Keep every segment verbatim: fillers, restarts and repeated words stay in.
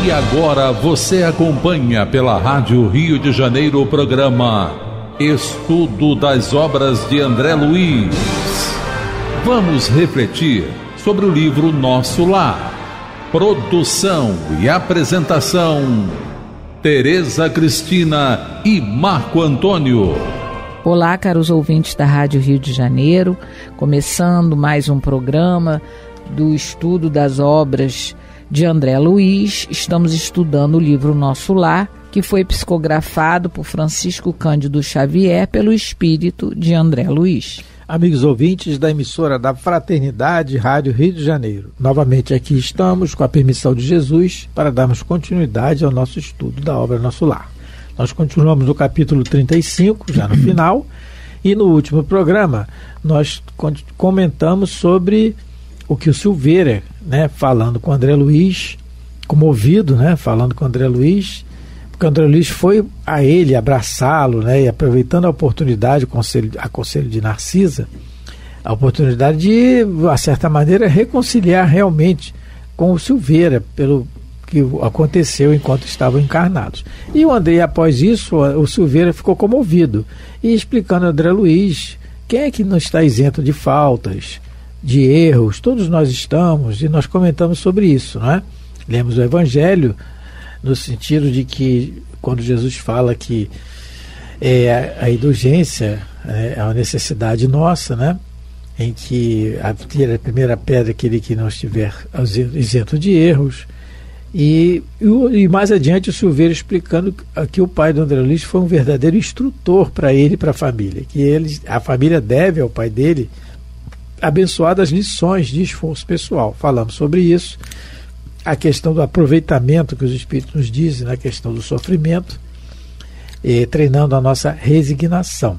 E agora você acompanha pela Rádio Rio de Janeiro o programa Estudo das Obras de André Luiz. Vamos refletir sobre o livro Nosso Lar. Produção e apresentação, Tereza Cristina e Marco Antônio. Olá, caros ouvintes da Rádio Rio de Janeiro, começando mais um programa do estudo das obras de André Luiz. Estamos estudando o livro Nosso Lar, que foi psicografado por Francisco Cândido Xavier pelo espírito de André Luiz. Amigos ouvintes da emissora da Fraternidade Rádio Rio de Janeiro, novamente aqui estamos com a permissão de Jesus para darmos continuidade ao nosso estudo da obra Nosso Lar. Nós continuamos no capítulo trinta e cinco, já no final, e no último programa nós comentamos sobre o que o Silveira, né, falando com o André Luiz, comovido, né, falando com o André Luiz, porque o André Luiz foi a ele abraçá-lo, né, e aproveitando a oportunidade, o conselho, a conselho de Narcisa, a oportunidade de, de certa maneira, reconciliar realmente com o Silveira, pelo que aconteceu enquanto estavam encarnados. E o André, após isso, o Silveira ficou comovido, e explicando ao André Luiz, quem é que não está isento de faltas, de erros? Todos nós estamos, e nós comentamos sobre isso, não é? Lemos o Evangelho no sentido de que quando Jesus fala que é, a indulgência é a necessidade nossa, né? Em que a, a primeira pedra aquele que não estiver isento de erros, e, e mais adiante o Silveira explicando que o pai do André Luiz foi um verdadeiro instrutor para ele e para a família, que ele, a família deve ao pai dele abençoadas lições de esforço pessoal. Falamos sobre isso, a questão do aproveitamento que os Espíritos nos dizem, na questão do sofrimento, e treinando a nossa resignação.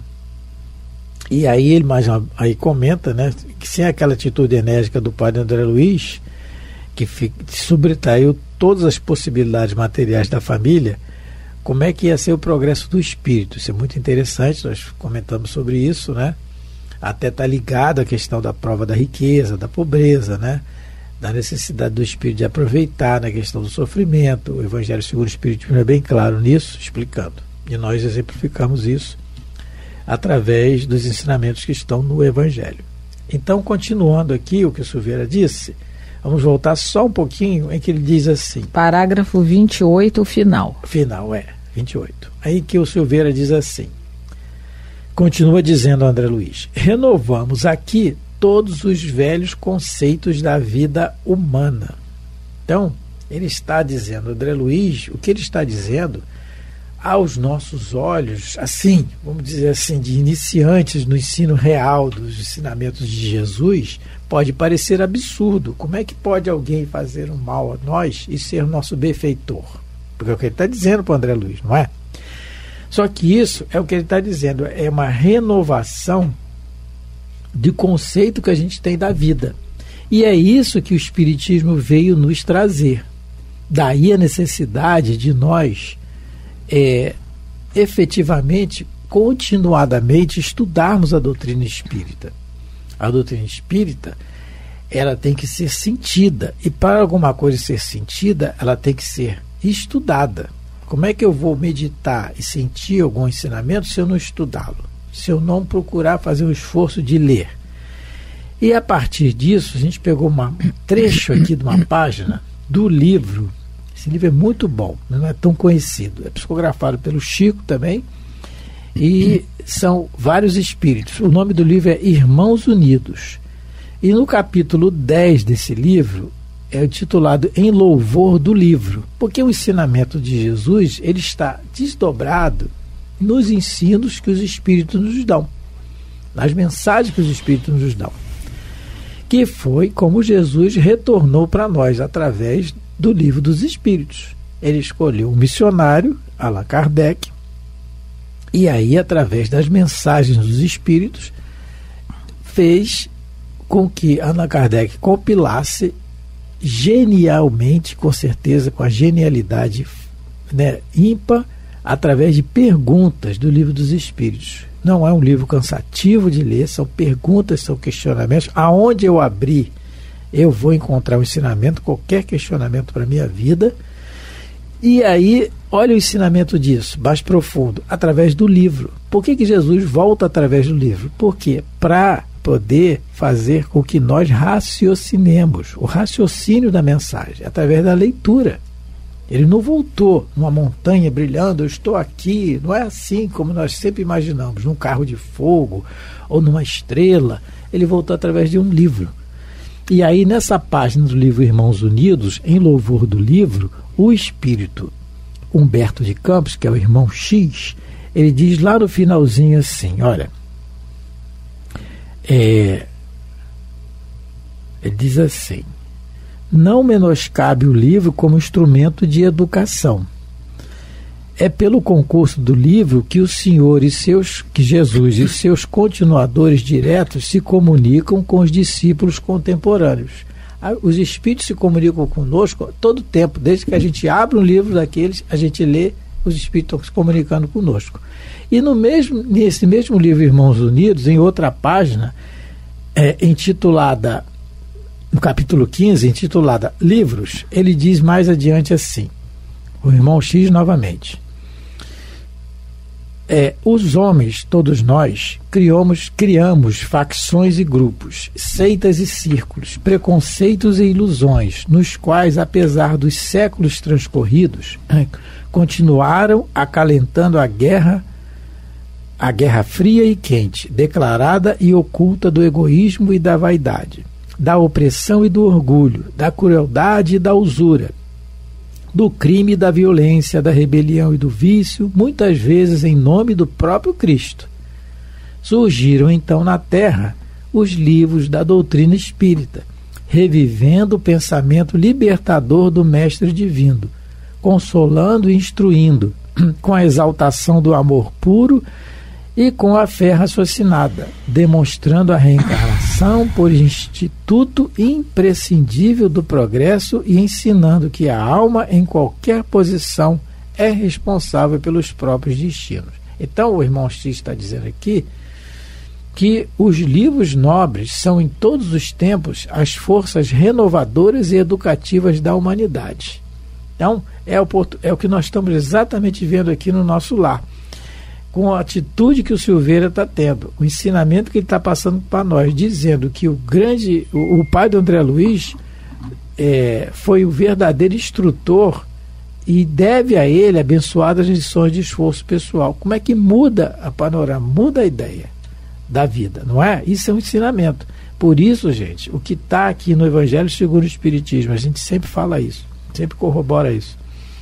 E aí ele mais aí comenta, né, que sem aquela atitude enérgica do padre André Luiz, que sobretraiu todas as possibilidades materiais da família, como é que ia ser o progresso do espírito? Isso é muito interessante, nós comentamos sobre isso, né? Até está ligado à questão da prova da riqueza, da pobreza, né? Da necessidade do espírito de aproveitar na questão do sofrimento. O Evangelho segundo o Espiritismo é bem claro nisso, explicando. E nós exemplificamos isso através dos ensinamentos que estão no Evangelho. Então, continuando aqui o que o Silveira disse, vamos voltar só um pouquinho em que ele diz assim... Parágrafo vinte e oito, final. Final, é, vinte e oito. Aí que o Silveira diz assim... Continua dizendo André Luiz, renovamos aqui todos os velhos conceitos da vida humana. Então, ele está dizendo, André Luiz, o que ele está dizendo, aos nossos olhos, assim, vamos dizer assim, de iniciantes no ensino real dos ensinamentos de Jesus, pode parecer absurdo. Como é que pode alguém fazer um mal a nós e ser nosso benfeitor? Porque é o que ele está dizendo para o André Luiz, não é? Só que isso é o que ele está dizendo, é uma renovação de conceito que a gente tem da vida. E é isso que o Espiritismo veio nos trazer. Daí a necessidade de nós, é, efetivamente, continuadamente, estudarmos a doutrina espírita. A doutrina espírita, ela tem que ser sentida. E para alguma coisa ser sentida, ela tem que ser estudada. Como é que eu vou meditar e sentir algum ensinamento se eu não estudá-lo? Se eu não procurar fazer um esforço de ler? E a partir disso, a gente pegou uma, um trecho aqui de uma página do livro. Esse livro é muito bom, não é tão conhecido. É psicografado pelo Chico também, e são vários espíritos. O nome do livro é Irmãos Unidos. E no capítulo dez desse livro, é titulado Em Louvor do Livro, porque o ensinamento de Jesus ele está desdobrado nos ensinos que os Espíritos nos dão, nas mensagens que os Espíritos nos dão, que foi como Jesus retornou para nós através do Livro dos Espíritos. Ele escolheu um missionário, Allan Kardec, e aí, através das mensagens dos Espíritos, fez com que Allan Kardec compilasse genialmente, com certeza, com a genialidade, né, ímpar, através de perguntas do Livro dos Espíritos. Não é um livro cansativo de ler, são perguntas, são questionamentos. Aonde eu abrir, eu vou encontrar um ensinamento, qualquer questionamento para a minha vida. E aí, olha o ensinamento disso, mais profundo, através do livro. Por que que Jesus volta através do livro? Por quê? Para poder fazer com que nós raciocinemos, o raciocínio da mensagem, através da leitura. Ele não voltou numa montanha brilhando, eu estou aqui, não é assim como nós sempre imaginamos, num carro de fogo ou numa estrela. Ele voltou através de um livro. E aí, nessa página do livro Irmãos Unidos, em louvor do livro, o espírito Humberto de Campos, que é o irmão X, ele diz lá no finalzinho assim, olha, é, ele diz assim: não menoscabe o livro como instrumento de educação. É pelo concurso do livro que o Senhor e seus, que Jesus e seus continuadores diretos se comunicam com os discípulos contemporâneos. Os espíritos se comunicam conosco todo o tempo, desde que a gente abre um livro daqueles, a gente lê, os espíritos estão se comunicando conosco. E no mesmo, nesse mesmo livro Irmãos Unidos, em outra página, é, intitulada, no capítulo quinze, intitulada Livros, ele diz mais adiante assim, o irmão X novamente: é, os homens, todos nós, criamos, criamos facções e grupos, seitas e círculos, preconceitos e ilusões, nos quais, apesar dos séculos transcorridos, continuaram acalentando a guerra, a guerra fria e quente, declarada e oculta do egoísmo e da vaidade, da opressão e do orgulho, da crueldade e da usura, do crime e da violência, da rebelião e do vício, muitas vezes em nome do próprio Cristo. Surgiram então na terra os livros da doutrina espírita, revivendo o pensamento libertador do Mestre Divino, consolando e instruindo, com a exaltação do amor puro e com a fé raciocinada, demonstrando a reencarnação por instituto imprescindível do progresso e ensinando que a alma, em qualquer posição, é responsável pelos próprios destinos. Então, o irmão X está dizendo aqui que os livros nobres são, em todos os tempos, as forças renovadoras e educativas da humanidade. Então, é o, é o que nós estamos exatamente vendo aqui no nosso lar, com a atitude que o Silveira está tendo, o ensinamento que ele está passando para nós, dizendo que o grande, o, o pai do André Luiz é, foi o verdadeiro instrutor e deve a ele abençoadas lições de esforço pessoal. Como é que muda a panorama, muda a ideia da vida, não é? Isso é um ensinamento. Por isso, gente, o que está aqui no Evangelho segundo o Espiritismo, a gente sempre fala isso, sempre corrobora isso,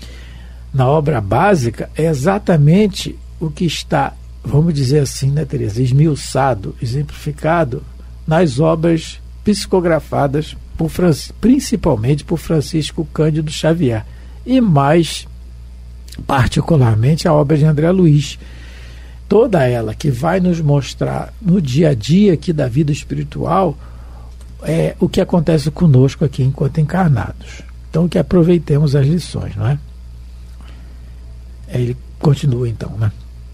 na obra básica, é exatamente o que está, vamos dizer assim, né, Tereza, esmiuçado, exemplificado nas obras psicografadas por, principalmente por Francisco Cândido Xavier, e mais particularmente a obra de André Luiz, toda ela que vai nos mostrar no dia a dia aqui da vida espiritual é, o que acontece conosco aqui enquanto encarnados. Então, que aproveitemos as lições, não é? Ele continua então, né?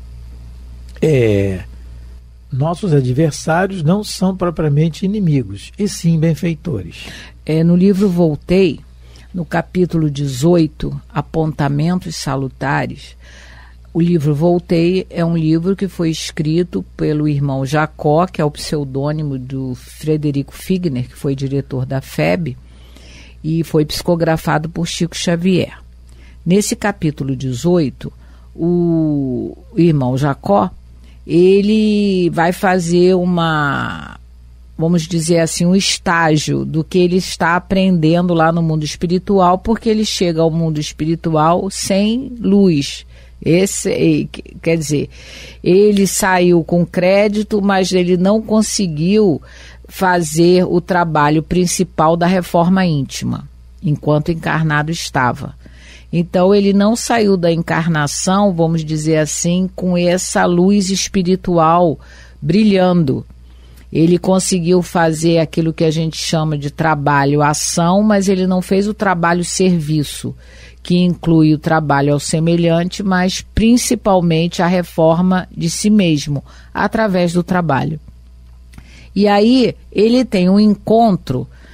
É, nossos adversários não são propriamente inimigos, e sim benfeitores. É, no livro Voltei, no capítulo dezoito, Apontamentos Salutares, o livro Voltei é um livro que foi escrito pelo irmão Jacó, que é o pseudônimo do Frederico Figner, que foi diretor da F E B, e foi psicografado por Chico Xavier. Nesse capítulo dezoito, o irmão Jacó, ele vai fazer uma, vamos dizer assim, um estágio do que ele está aprendendo lá no mundo espiritual, porque ele chega ao mundo espiritual sem luz. Esse, quer dizer, ele saiu com crédito, mas ele não conseguiu fazer o trabalho principal da reforma íntima, enquanto encarnado estava. Então ele não saiu da encarnação, vamos dizer assim, com essa luz espiritual brilhando. Ele conseguiu fazer aquilo que a gente chama de trabalho-ação, mas ele não fez o trabalho-serviço, que inclui o trabalho ao semelhante, mas principalmente a reforma de si mesmo, através do trabalho. E aí ele tem um encontro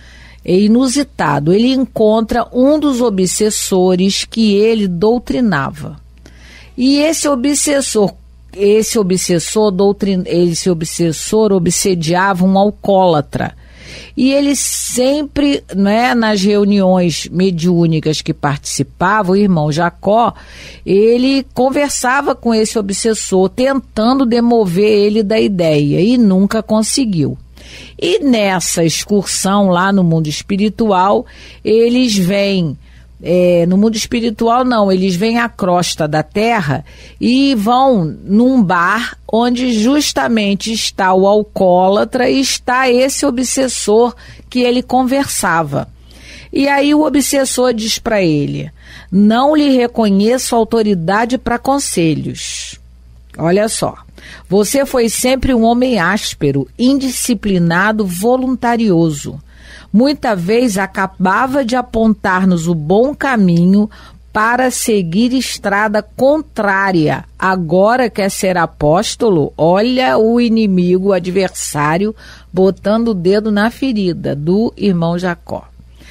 é inusitado. Ele encontra um dos obsessores que ele doutrinava. E esse obsessor, esse obsessor, doutrin, esse obsessor obsediava um alcoólatra. E ele sempre, né, nas reuniões mediúnicas que participava, o irmão Jacó, ele conversava com esse obsessor, tentando demover ele da ideia, e nunca conseguiu. E nessa excursão lá no mundo espiritual, eles vêm, é, no mundo espiritual não, eles vêm à crosta da terra e vão num bar onde justamente está o alcoólatra e está esse obsessor que ele conversava. E aí o obsessor diz para ele: não lhe reconheço autoridade para conselhos. Olha só, você foi sempre um homem áspero, indisciplinado, voluntarioso. Muita vez acabava de apontar-nos o bom caminho para seguir estrada contrária. Agora quer ser apóstolo? Olha o inimigo, o adversário, botando o dedo na ferida do irmão Jacó.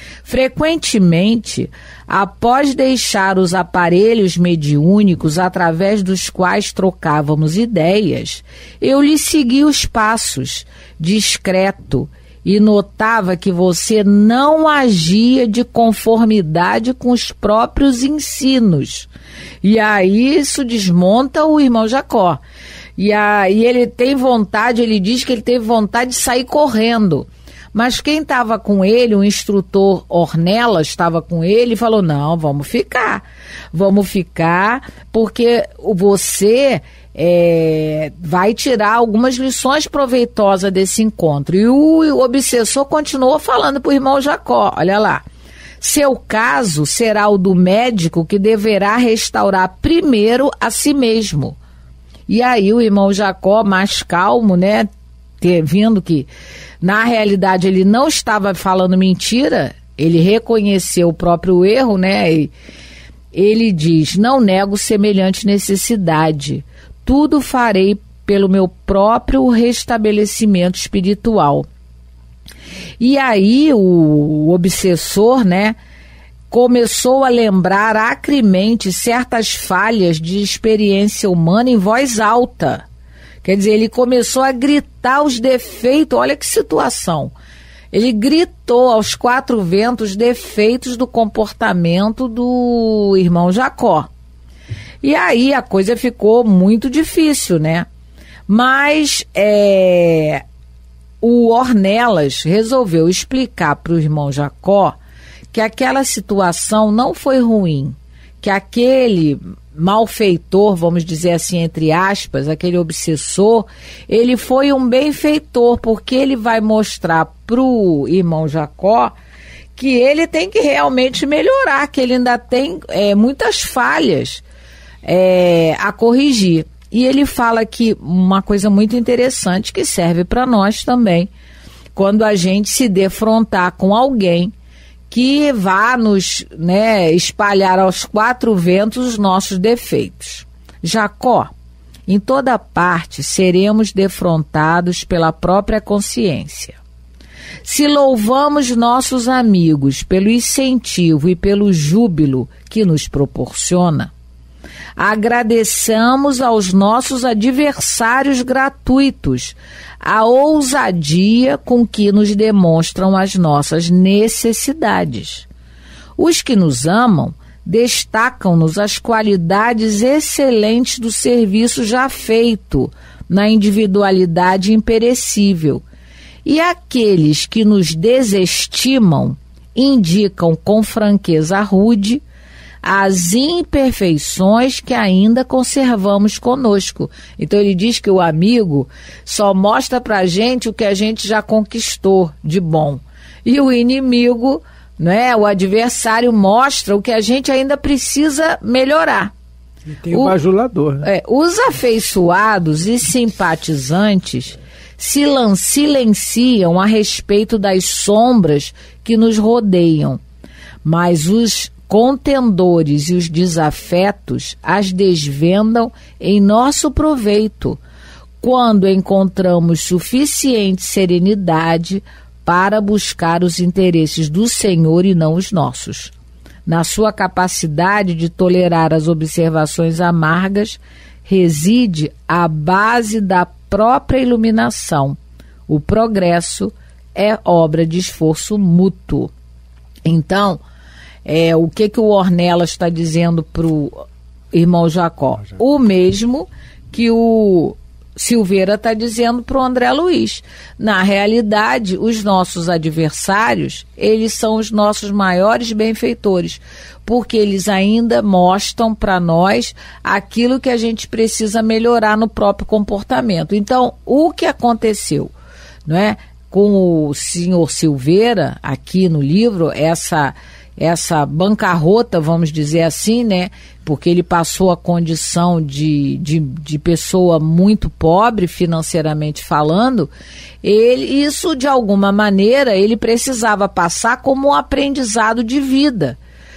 Frequentemente, após deixar os aparelhos mediúnicos através dos quais trocávamos ideias, eu lhe segui os passos, discreto, e notava que você não agia de conformidade com os próprios ensinos. E aí isso desmonta o irmão Jacó. E aí ele tem vontade, ele diz que ele teve vontade de sair correndo. Mas quem estava com ele, o instrutor Ornelas estava com ele e falou: não, vamos ficar, vamos ficar, porque você é, vai tirar algumas lições proveitosas desse encontro. E o, o obsessor continuou falando para o irmão Jacó: olha lá, seu caso será o do médico que deverá restaurar primeiro a si mesmo. E aí o irmão Jacó, mais calmo, né, vendo que na realidade ele não estava falando mentira, ele reconheceu o próprio erro, né? E ele diz: não nego semelhante necessidade, tudo farei pelo meu próprio restabelecimento espiritual. E aí o, o obsessor, né, começou a lembrar acremente certas falhas de experiência humana em voz alta. Quer dizer, ele começou a gritar os defeitos, olha que situação. Ele gritou aos quatro ventos os defeitos do comportamento do irmão Jacó. E aí a coisa ficou muito difícil, né? Mas é, o Ornelas resolveu explicar para o irmão Jacó que aquela situação não foi ruim, que aquele malfeitor, vamos dizer assim, entre aspas, aquele obsessor, ele foi um benfeitor, porque ele vai mostrar para o irmão Jacó que ele tem que realmente melhorar, que ele ainda tem é, muitas falhas é, a corrigir. E ele fala que uma coisa muito interessante que serve para nós também, quando a gente se defrontar com alguém que vá nos, né, espalhar aos quatro ventos os nossos defeitos. Jacó, em toda parte seremos defrontados pela própria consciência. Se louvamos nossos amigos pelo incentivo e pelo júbilo que nos proporciona, agradeçamos aos nossos adversários gratuitos a ousadia com que nos demonstram as nossas necessidades. Os que nos amam destacam-nos as qualidades excelentes do serviço já feito na individualidade imperecível, e aqueles que nos desestimam indicam com franqueza rude as imperfeições que ainda conservamos conosco. Então ele diz que o amigo só mostra pra gente o que a gente já conquistou de bom. E o inimigo, né, o adversário, mostra o que a gente ainda precisa melhorar. E tem o bajulador, né? É, os afeiçoados e simpatizantes silen- silenciam a respeito das sombras que nos rodeiam, mas os contendores e os desafetos as desvendam em nosso proveito, quando encontramos suficiente serenidade para buscar os interesses do Senhor e não os nossos. Na sua capacidade de tolerar as observações amargas reside a base da própria iluminação. O progresso é obra de esforço mútuo. Então, é, o que, que o Ornelas está dizendo para o irmão Jacó? O mesmo que o Silveira está dizendo para o André Luiz. Na realidade, os nossos adversários, eles são os nossos maiores benfeitores, porque eles ainda mostram para nós aquilo que a gente precisa melhorar no próprio comportamento. Então, o que aconteceu, não é? Com o senhor Silveira, aqui no livro, essa... essa bancarrota, vamos dizer assim, né? Porque ele passou a condição de, de, de pessoa muito pobre, financeiramente falando, ele, isso de alguma maneira ele precisava passar como um aprendizado de vida.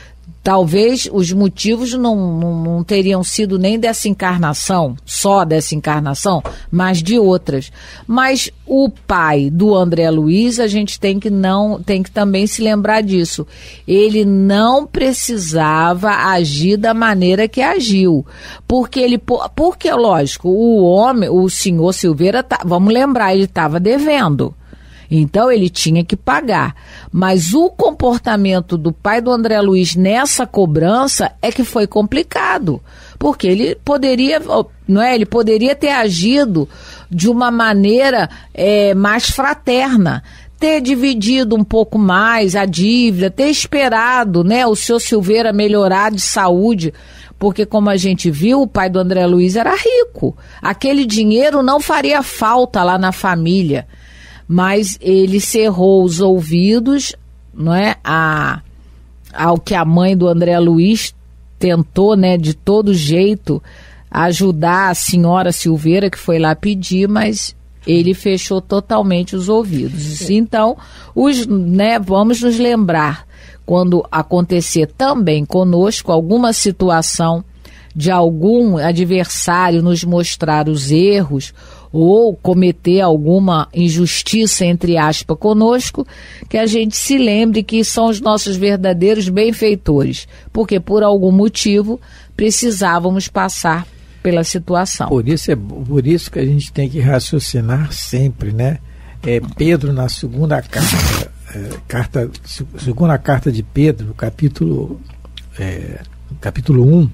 Talvez os motivos não, não, não teriam sido nem dessa encarnação, só dessa encarnação, mas de outras. Mas o pai do André Luiz, a gente tem que, não, tem que também se lembrar disso. Ele não precisava agir da maneira que agiu. Porque, ele, porque lógico, o homem, o senhor Silveira, tá, vamos lembrar, ele estava devendo. Então ele tinha que pagar. Mas o comportamento do pai do André Luiz nessa cobrança é que foi complicado. Porque ele poderia, não é? Ele poderia ter agido de uma maneira é, mais fraterna, ter dividido um pouco mais a dívida, ter esperado, né, o seu Silveira melhorar de saúde. Porque, como a gente viu, o pai do André Luiz era rico. Aquele dinheiro não faria falta lá na família. Mas ele cerrou os ouvidos, não é, a, ao que a mãe do André Luiz tentou, né, de todo jeito, ajudar a senhora Silveira, que foi lá pedir, mas ele fechou totalmente os ouvidos. Então, os, né, vamos nos lembrar, quando acontecer também conosco alguma situação de algum adversário nos mostrar os erros, ou cometer alguma injustiça, entre aspas, conosco, que a gente se lembre que são os nossos verdadeiros benfeitores, porque por algum motivo precisávamos passar pela situação. Por isso, é, por isso que a gente tem que raciocinar sempre, né? É, Pedro, na segunda carta, é, carta, segunda carta de Pedro, capítulo, é, capítulo um,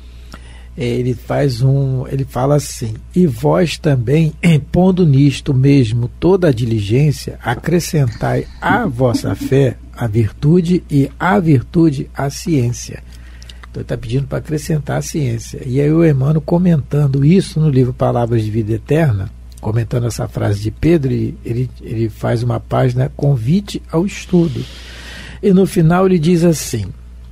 ele faz um, ele fala assim: e vós também, pondo nisto mesmo toda a diligência, acrescentai à vossa fé a virtude, e à virtude a ciência. Então ele está pedindo para acrescentar a ciência. E aí o Emmanuel, comentando isso no livro Palavras de Vida Eterna, comentando essa frase de Pedro, ele, ele faz uma página, convite ao estudo. E no final ele diz assim: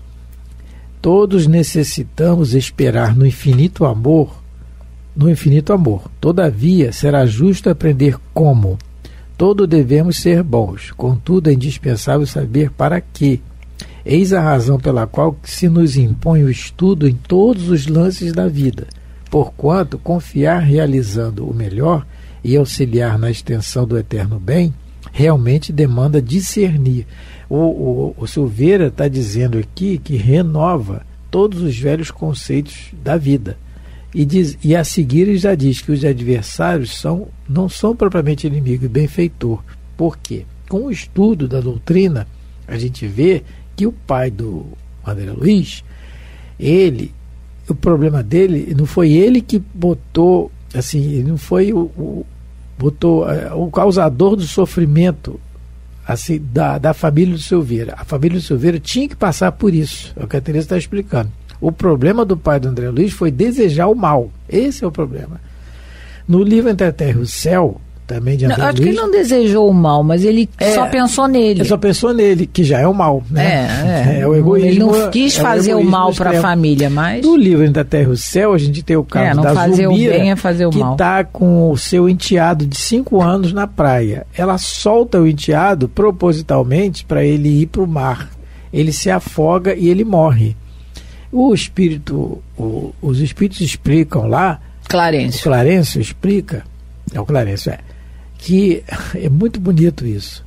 todos necessitamos esperar no infinito amor, no infinito amor. Todavia, será justo aprender como. Todos devemos ser bons, contudo é indispensável saber para quê. Eis a razão pela qual se nos impõe o estudo em todos os lances da vida, porquanto confiar realizando o melhor e auxiliar na extensão do eterno bem, realmente demanda discernir. O, o, o Silveira está dizendo aqui que renova todos os velhos conceitos da vida. E, diz, e a seguir ele já diz que os adversários são, não são propriamente inimigo e benfeitor. Por quê? Com o estudo da doutrina, a gente vê que o pai do André Luiz, ele, o problema dele, não foi ele que botou, assim, ele não foi o, o, botou, o causador do sofrimento assim, da, da família do Silveira. A família do Silveira tinha que passar por isso, é o que a Teresa está explicando. O problema do pai do André Luiz foi desejar o mal. Esse é o problema. No livro Entre a Terra e o Céu, também de André não, acho Luiz, que ele não desejou o mal, mas ele é, só pensou nele. Ele só pensou nele, que já é o mal, né? É, é. é o egoísmo. Ele não quis é fazer o, o mal para a família, mas... No livro Entre a Terra e o Céu, a gente tem o caso é, não da fazer Zulmira, o bem é fazer o que mal. está com o seu enteado de cinco anos na praia. Ela solta o enteado propositalmente para ele ir para o mar. Ele se afoga e ele morre. O espírito, o, os espíritos explicam lá, Clarencio. o Clarencio explica, é o Clarencio, é, que é muito bonito isso.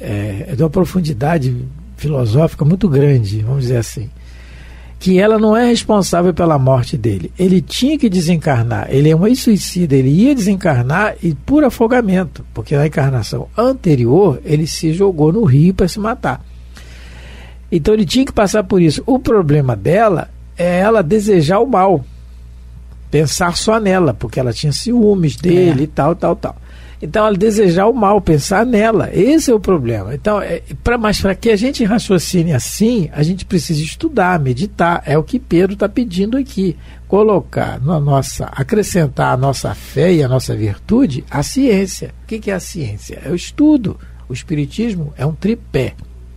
é, é de uma profundidade filosófica muito grande, vamos dizer assim, que ela não é responsável pela morte dele. Ele tinha que desencarnar, ele é um ex-suicida, ele ia desencarnar e por afogamento, porque na encarnação anterior ele se jogou no rio para se matar. Então ele tinha que passar por isso. O problema dela é ela desejar o mal, pensar só nela, porque ela tinha ciúmes dele é. e tal, tal, tal. Então ela desejar o mal, pensar nela, esse é o problema. Então, é, pra, mas para que a gente raciocine assim, a gente precisa estudar, meditar, é o que Pedro está pedindo aqui, colocar na nossa, acrescentar a nossa fé e a nossa virtude a ciência. O que, que é a ciência? É o estudo. O espiritismo é um tripé.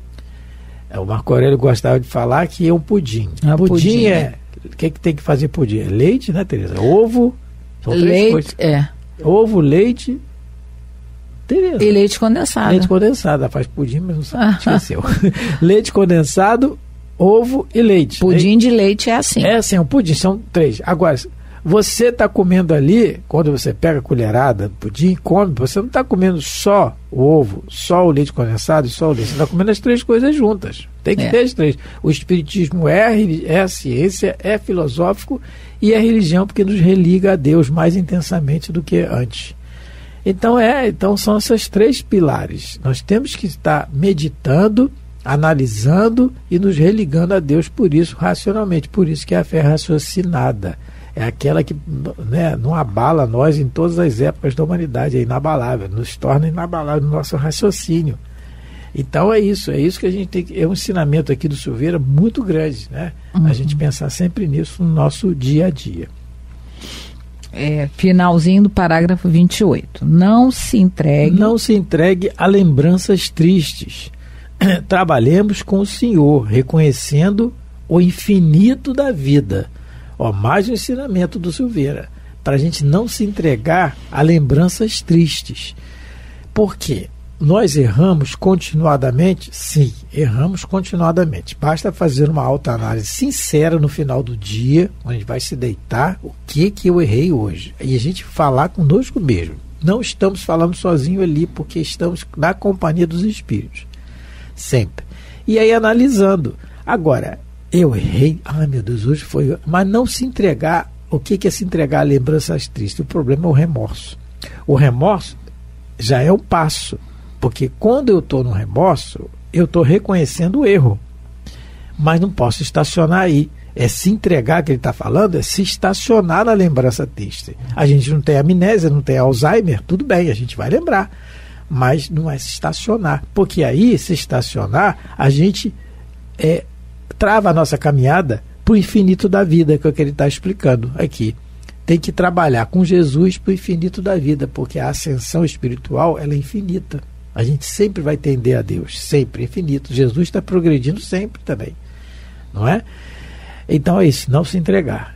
O Marco Aurélio gostava de falar que é um pudim. Ah, pudim, pudim é, o que, que tem que fazer pudim? É leite, né, Tereza? Ovo, são três leite, coisas. É. Ovo, leite... Tereza. E leite condensado. Leite condensado, ela faz pudim, mas não sabe, esqueceu. Leite condensado, ovo e leite. Pudim aí, de leite é assim. É assim, um pudim, são três. Agora, você está comendo ali, quando você pega a colherada do pudim, come, você não está comendo só o ovo, só o leite condensado e só o leite. Você está comendo as três coisas juntas. Tem que é. ter as três. O espiritismo é a, é a ciência, é filosófico e é a religião, porque nos religa a Deus mais intensamente do que antes. Então, é, então são esses três pilares. Nós temos que estar meditando, analisando e nos religando a Deus por isso, racionalmente. Por isso que a fé raciocinada é aquela que, né, não abala nós em todas as épocas da humanidade, é inabalável, nos torna inabalável no nosso raciocínio. Então é isso, é isso que a gente tem que... É um ensinamento aqui do Silveira muito grande, né? Uhum. A gente pensar sempre nisso no nosso dia a dia. É, finalzinho do parágrafo vinte e oito. Não se entregue... Não se entregue a lembranças tristes. Trabalhemos com o Senhor, reconhecendo o infinito da vida. Ó, mais um ensinamento do Silveira. Para a gente não se entregar a lembranças tristes. Por quê? Nós erramos continuadamente? Sim, erramos continuadamente. Basta fazer uma autoanálise sincera no final do dia, quando a gente vai se deitar, o que que eu errei hoje. E a gente falar conosco mesmo. Não estamos falando sozinho ali, porque estamos na companhia dos espíritos. Sempre. E aí analisando. Agora, eu errei, ai meu Deus, hoje foi... Mas não se entregar, o que que é se entregar a lembranças tristes? O problema é o remorso. O remorso já é um passo. Porque quando eu estou no remorso, eu estou reconhecendo o erro. Mas não posso estacionar aí. É se entregar, que ele está falando, é se estacionar na lembrança triste. A gente não tem amnésia, não tem Alzheimer, tudo bem, a gente vai lembrar. Mas não é se estacionar. Porque aí, se estacionar, a gente é, trava a nossa caminhada para o infinito da vida, que é o que ele está explicando aqui. Tem que trabalhar com Jesus para o infinito da vida, porque a ascensão espiritual ela é infinita. A gente sempre vai tender a Deus, sempre, infinito. Jesus está progredindo sempre também, não é? Então é isso, não se entregar.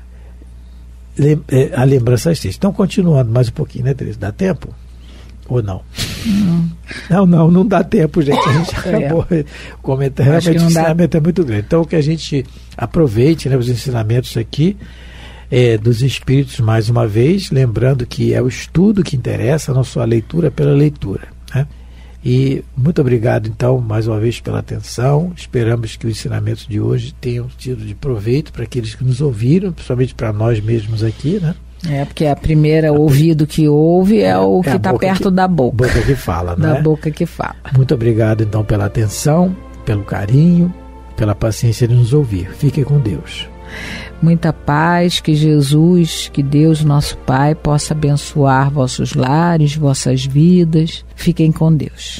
Lem- é, a lembrança triste. Então, continuando mais um pouquinho, né, Teresa? Dá tempo? Ou não? Hum. Não, não, não dá tempo, gente. A gente acabou. É. O comentário, realmente, o ensinamento dá... é muito grande. Então, que a gente aproveite, né, os ensinamentos aqui é, dos espíritos, mais uma vez, lembrando que é o estudo que interessa, não só a leitura pela leitura, né? E muito obrigado, então, mais uma vez pela atenção. Esperamos que os ensinamentos de hoje tenham sido de proveito para aqueles que nos ouviram, principalmente para nós mesmos aqui, né? É, porque a primeira a ouvido que ouve é, é o que está é perto que, da boca. Boca que fala, né? Da boca que fala. Muito obrigado, então, pela atenção, pelo carinho, pela paciência de nos ouvir. Fiquem com Deus. Muita paz, que Jesus, que Deus, nosso Pai, possa abençoar vossos lares, vossas vidas. Fiquem com Deus.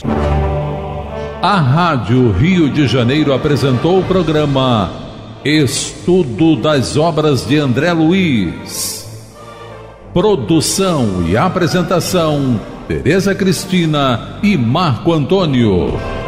A Rádio Rio de Janeiro apresentou o programa Estudo das Obras de André Luiz. Produção e apresentação, Tereza Cristina e Marco Antônio.